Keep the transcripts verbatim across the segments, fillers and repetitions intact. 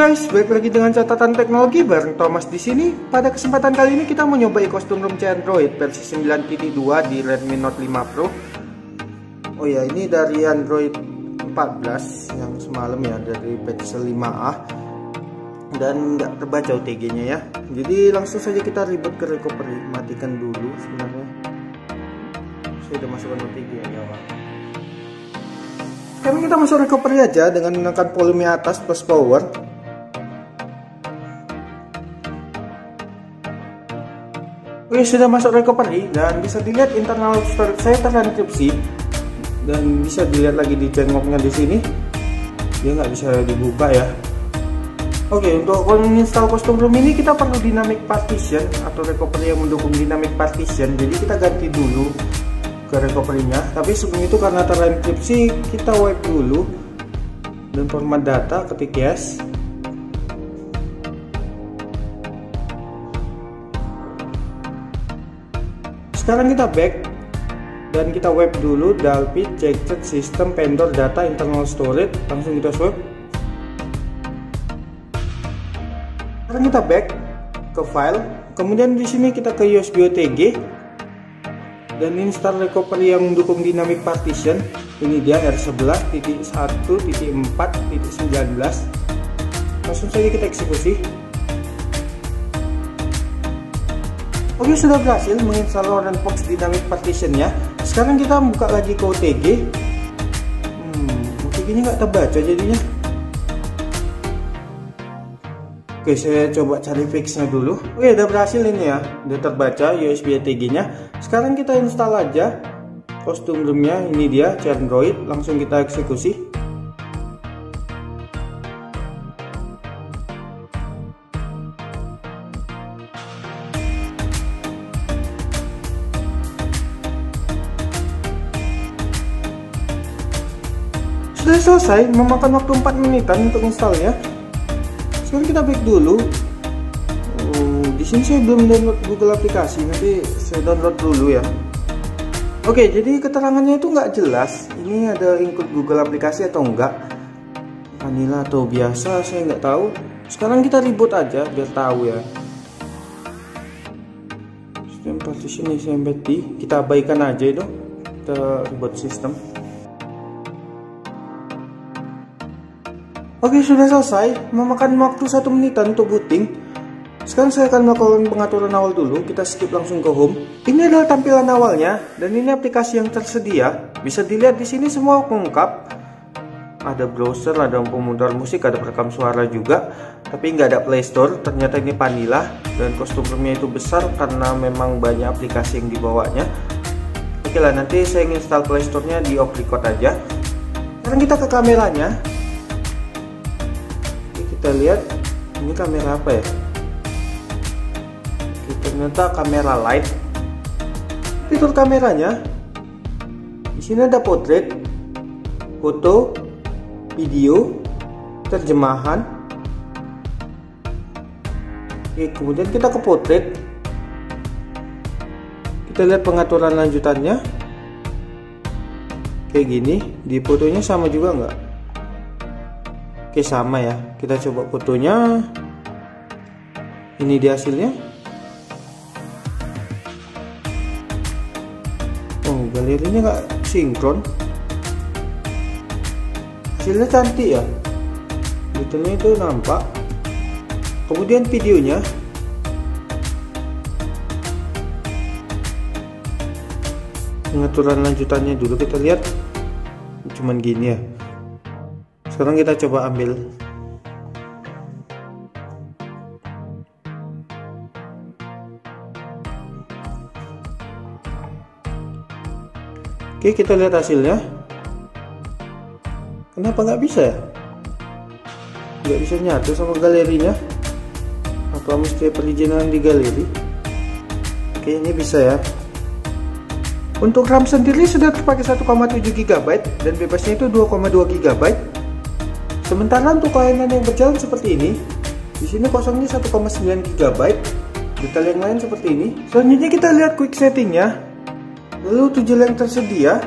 guys, balik lagi dengan catatan teknologi bareng Thomas di sini. Pada kesempatan kali ini kita mau nyoba custom ROM C Android versi sembilan titik dua di Redmi Note lima Pro. Oh ya, ini dari Android empat belas yang semalam ya, dari patch lima A. Dan nggak terbaca O T G-nya ya. Jadi langsung saja kita reboot ke recovery. Matikan dulu sebenarnya. Saya udah masukkan O T G ya. Sekarang kita masuk recovery aja dengan menekan volume atas plus power. Oke, sudah masuk recovery dan bisa dilihat internal storage saya terenkripsi dan bisa dilihat lagi di cengoknya di sini. Dia nggak bisa dibuka ya. Oke, untuk menginstal custom ROM ini kita perlu dynamic partition atau recovery yang mendukung dynamic partition. Jadi kita ganti dulu ke recovery-nya, tapi sebelum itu karena terenkripsi kita wipe dulu dan format data, ketik yes. Sekarang kita back dan kita wipe dulu Dalvik check check system vendor data internal storage, langsung kita swipe. Sekarang kita back ke file, kemudian di sini kita ke U S B O T G dan install recovery yang mendukung dynamic partition. Ini dia R sebelas titik satu titik empat titik sembilan belas. Langsung saja kita eksekusi. Oke, sudah berhasil menginstal Orangebox dynamic partition-nya. Sekarang kita buka lagi ke O T G. Hmm, O T G-nya nggak terbaca jadinya. Oke, saya coba cari fixnya dulu. Oke, udah berhasil ini ya, udah terbaca U S B O T G-nya. Sekarang kita install aja custom ROM-nya. Ini dia C Android, langsung kita eksekusi. Sudah selesai, memakan waktu empat menitan untuk installnya. Sekarang kita back dulu. Oh, di sini saya belum download Google aplikasi, nanti saya download dulu ya. Oke, jadi keterangannya itu nggak jelas. Ini ada include Google aplikasi atau enggak? Vanilla atau biasa, saya nggak tahu. Sekarang kita reboot aja biar tahu ya. System partition is empty. Kita abaikan aja itu. Kita reboot sistem. Oke, sudah selesai, memakan waktu satu menitan untuk booting. Sekarang saya akan melakukan pengaturan awal dulu. Kita skip langsung ke home. Ini adalah tampilan awalnya dan ini aplikasi yang tersedia. Bisa dilihat di sini semua lengkap. Ada browser, ada pemutar musik, ada perekam suara juga. Tapi nggak ada Play Store. Ternyata ini vanilla dan custom ROM-nya itu besar karena memang banyak aplikasi yang dibawanya. Oke lah, nanti saya install Play Store-nya di off record aja. Sekarang kita ke kameranya. Kita lihat ini kamera apa ya? Oke, ternyata kamera light. Fitur kameranya di sini ada portrait, foto, video, terjemahan. Oke, kemudian kita ke portrait. Kita lihat pengaturan lanjutannya. Kayak gini, di fotonya sama juga nggak? Oke, sama ya. Kita coba fotonya. Ini dia hasilnya. Oh, galerinya nggak sinkron. Hasilnya cantik ya. Detailnya itu nampak. Kemudian videonya. Pengaturan lanjutannya dulu kita lihat. Cuman gini ya. Sekarang kita coba ambil. Oke, kita lihat hasilnya. Kenapa nggak bisa ya? Nggak bisa nyatu sama galerinya. Apa mesti perizinan di galeri? Oke, ini bisa ya. Untuk RAM sendiri sudah terpakai satu koma tujuh giga byte dan bebasnya itu dua koma dua giga byte. Sementara untuk layanan yang berjalan seperti ini, di sini kosongnya satu koma sembilan giga byte. Detail yang lain seperti ini. Selanjutnya kita lihat quick settingnya. Lalu tujuh yang tersedia.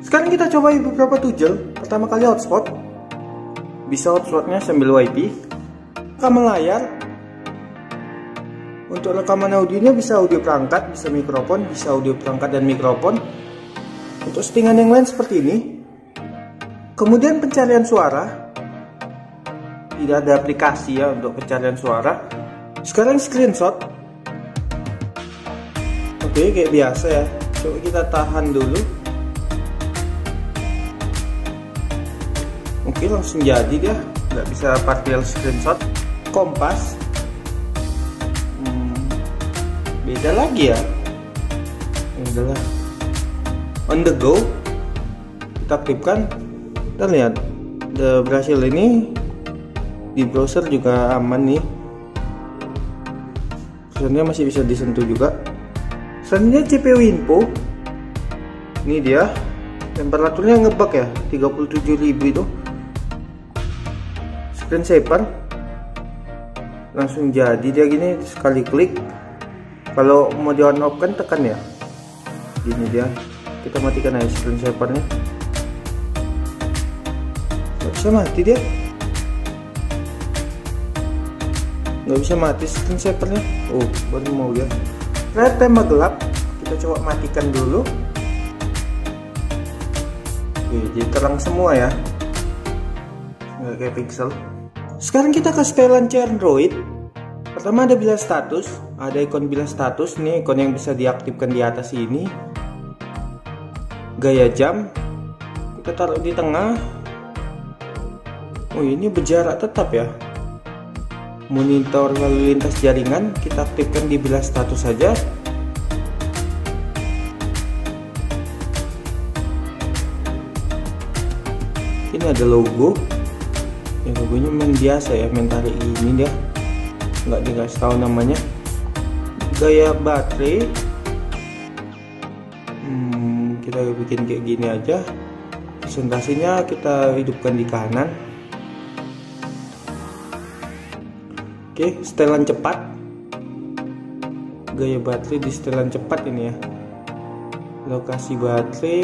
Sekarang kita coba beberapa tool. Pertama kali hotspot. Bisa hotspotnya sambil wifi. Rekaman layar. Untuk rekaman audionya bisa audio perangkat, bisa mikrofon, bisa audio perangkat dan mikrofon. Untuk settingan yang lain seperti ini. Kemudian pencarian suara. Tidak ada aplikasi ya untuk pencarian suara. Sekarang screenshot. Oke, kayak biasa ya. Coba kita tahan dulu. Oke, langsung jadi dia. Nggak bisa partial screenshot. Kompas. Hmm, beda lagi ya. Adalah on the go. Kita aktifkan. Kita lihat. The berhasil ini. Di browser juga aman nih. Sebenarnya masih bisa disentuh juga. Selanjutnya C P U info. Ini dia. Temperaturnya ngebug ya, tiga puluh tujuh ribu itu. Screensaver. Langsung jadi dia gini, sekali klik. Kalau mau di on off kan tekan ya. Gini dia. Kita matikan aja screensavernya. Gak bisa mati dia. Nggak bisa mati screensavernya. Oh, baru mau ya. Red tema gelap. Kita coba matikan dulu. Oke, jadi terang semua ya. Nggak kayak pixel. Sekarang kita ke setelan Android. Pertama ada bilas status. Ada ikon bilas status. Nih ikon yang bisa diaktifkan di atas ini. Gaya jam. Kita taruh di tengah. Oh, ini berjarak tetap ya. Monitor lalu lintas jaringan kita aktifkan di bilas status saja. Ini ada logo. Ya, logonya main biasa ya, main tarik ini dia. Nggak dikasih tahu namanya. Gaya baterai. Hmm, kita bikin kayak gini aja. Presentasinya kita hidupkan di kanan. Oke, setelan cepat. Gaya baterai di setelan cepat ini ya. Lokasi baterai.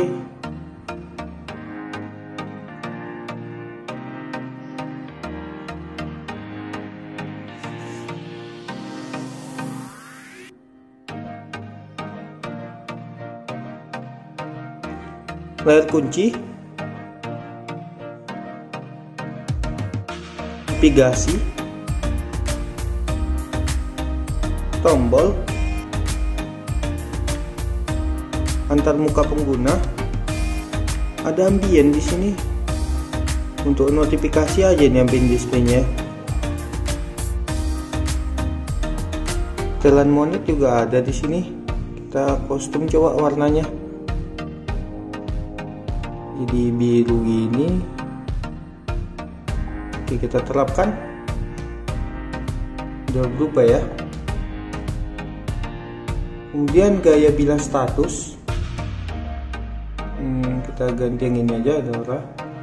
Layar kunci. Navigasi. Tombol antar muka pengguna, ada ambien di sini untuk notifikasi aja nih ambien displaynya. Setelan monitor juga ada di sini. Kita kostum coba warnanya, jadi biru gini. Oke, kita terapkan. Udah berubah ya. Kemudian gaya bilas status. Hmm, kita ganti yang ini aja, Dora.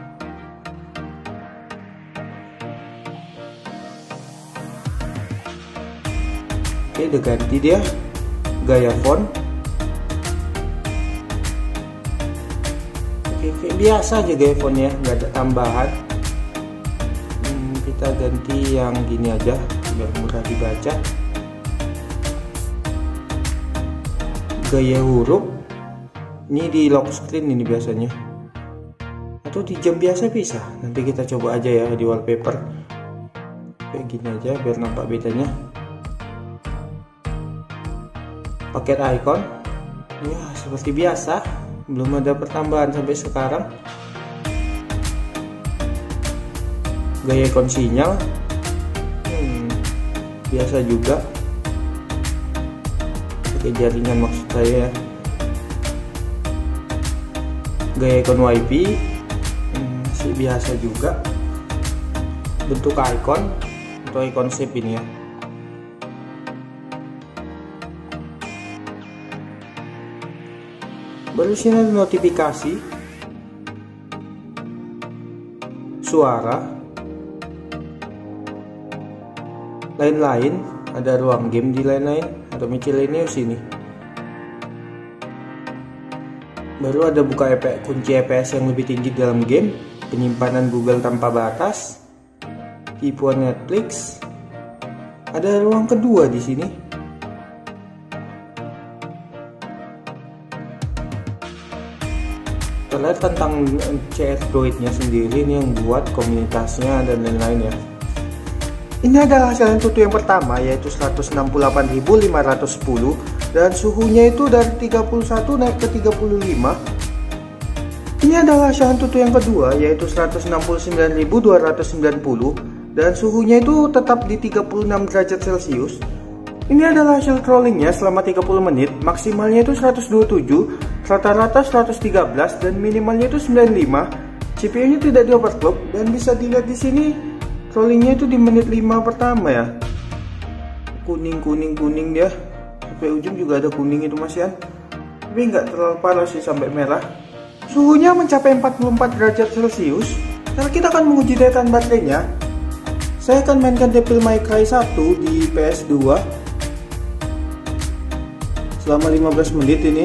Oke, udah ganti dia. Gaya font. Oke, kayak biasa aja gaya fontnya, nggak ada tambahan. Hmm, kita ganti yang gini aja biar mudah dibaca. Gaya huruf ini di lock screen ini biasanya, atau di jam biasa bisa. Nanti kita coba aja ya di wallpaper kayak gini aja biar nampak bedanya. Paket icon ya seperti biasa, belum ada pertambahan sampai sekarang. Gaya ikon sinyal hmm, biasa juga. Pakai jaringan maksud saya. Gaya ikon wifi hmm, masih biasa juga. Bentuk icon atau icon shape ini ya. Baru sini ada notifikasi, suara, lain-lain. Ada ruang game di lain-lain atau miscellaneous ini. Baru ada buka E P, kunci E P S yang lebih tinggi dalam game, penyimpanan Google tanpa batas, tipuan Netflix. Ada ruang kedua di sini. Kita lihat tentang C S Droid-nya sendiri, ini yang buat komunitasnya dan lain-lain ya. Ini adalah hasil Antutu yang pertama, yaitu seratus enam puluh delapan ribu lima ratus sepuluh, dan suhunya itu dari tiga puluh satu naik ke tiga puluh lima. Ini adalah hasil Antutu yang kedua, yaitu seratus enam puluh sembilan ribu dua ratus sembilan puluh, dan suhunya itu tetap di tiga puluh enam derajat Celcius. Ini adalah hasil trollingnya selama tiga puluh menit, maksimalnya itu seratus dua puluh tujuh, rata-rata seratus tiga belas, dan minimalnya itu sembilan puluh lima. C P U-nya tidak di overclock, dan bisa dilihat di sini trollingnya itu di menit lima pertama ya. Kuning kuning kuning dia. Sampai ujung juga ada kuning itu Mas Yan. Tapi nggak terlalu parah sih sampai merah. Suhunya mencapai empat puluh empat derajat Celcius. Sekarang kita akan menguji daya tahan baterainya. Saya akan mainkan Devil May Cry satu di P S dua selama lima belas menit ini.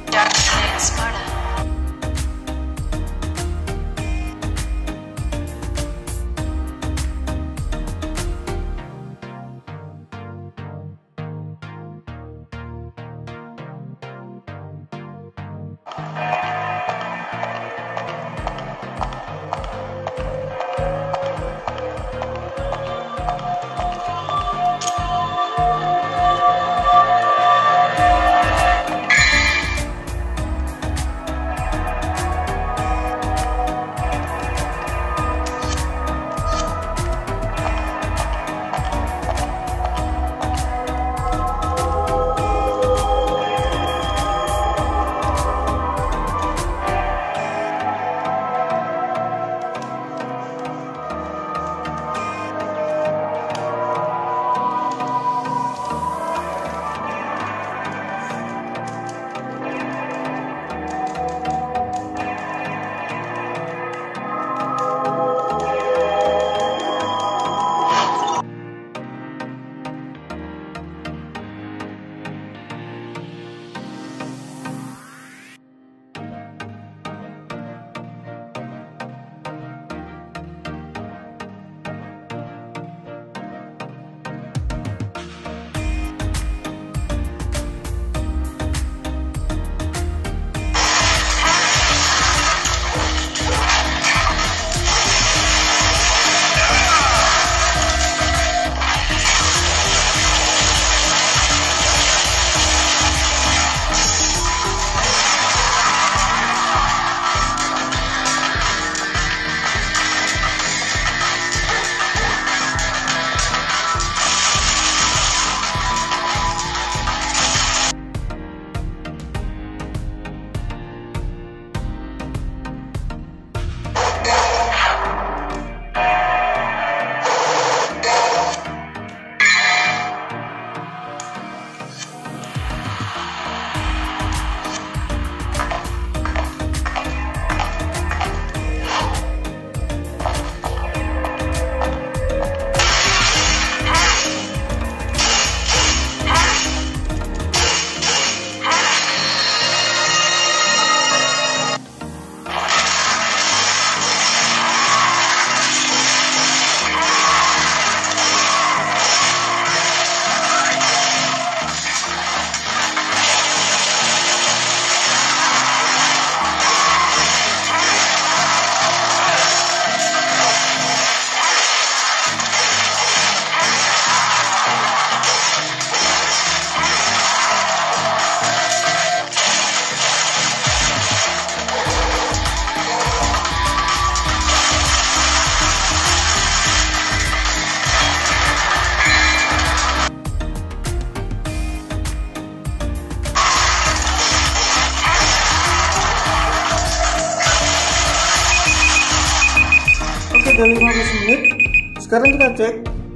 Udah lima belas menit. Sekarang kita cek.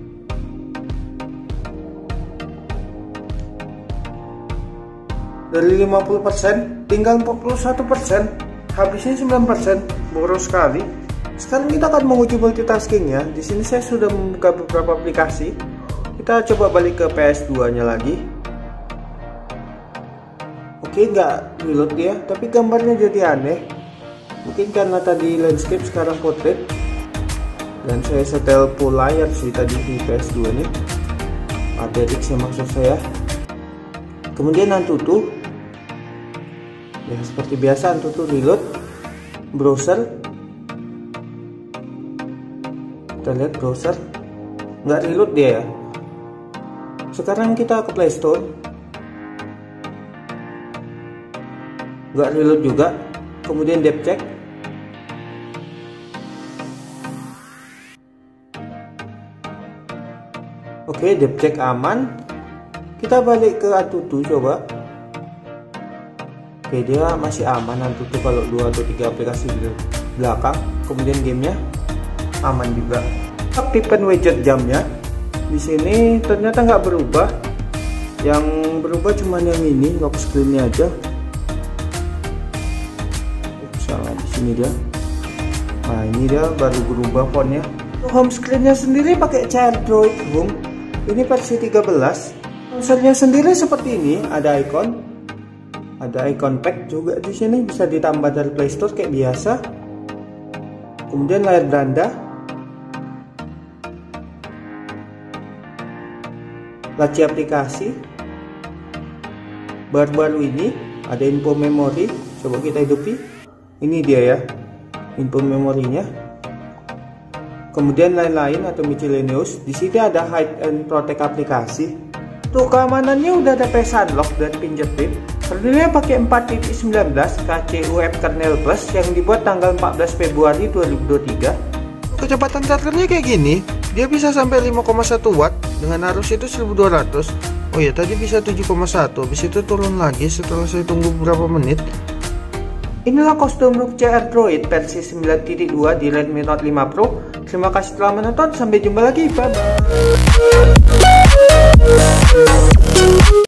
Dari lima puluh persen tinggal empat puluh satu persen, habisnya sembilan persen, boros sekali. Sekarang kita akan menguji multitasking ya. Di sini saya sudah membuka beberapa aplikasi. Kita coba balik ke P S dua nya lagi. Oke, nggak reload dia, tapi gambarnya jadi aneh. Mungkin karena tadi landscape sekarang portrait. Dan saya setel full layar sih tadi di P S dua nih. A T X ya maksud saya. Kemudian Antutu. Ya seperti biasa Antutu reload. Browser. Kita lihat browser. Nggak reload dia ya. Sekarang kita ke Play Store. Nggak reload juga. Kemudian depth check. Oke, depth check aman. Kita balik ke Antutu coba. Oke, dia masih aman Antutu kalau dua atau tiga aplikasi di belakang. Kemudian gamenya aman juga. Aktifkan widget jamnya. Di sini ternyata nggak berubah. Yang berubah cuma yang ini, lock screen-nya aja. Salah di sini dia. Nah, ini dia baru berubah fontnya. Home screen-nya sendiri pakai Android Home. Ini versi tiga belas. Ponselnya sendiri seperti ini, ada icon. Ada icon pack juga di sini, bisa ditambah dari Play Store kayak biasa. Kemudian layar beranda. Laci aplikasi. Baru-baru ini ada info memori. Coba kita hidupi. Ini dia ya, info memorinya. Kemudian lain-lain atau miscellaneous. Di sini ada hide and protect aplikasi. Untuk keamanannya udah ada face unlock dan fingerprint. Kernelnya pakai empat titik sembilan belas K C U F Kernel Plus yang dibuat tanggal empat belas Februari dua ribu dua puluh tiga. Kecepatan chargernya kayak gini. Dia bisa sampai lima koma satu watt dengan arus itu seribu dua ratus. Oh ya, tadi bisa tujuh koma satu. Habis itu turun lagi setelah saya tunggu beberapa menit. Inilah kostum R O G Android versi sembilan titik dua di Redmi Note lima Pro. Terima kasih telah menonton, sampai jumpa lagi, bye bye.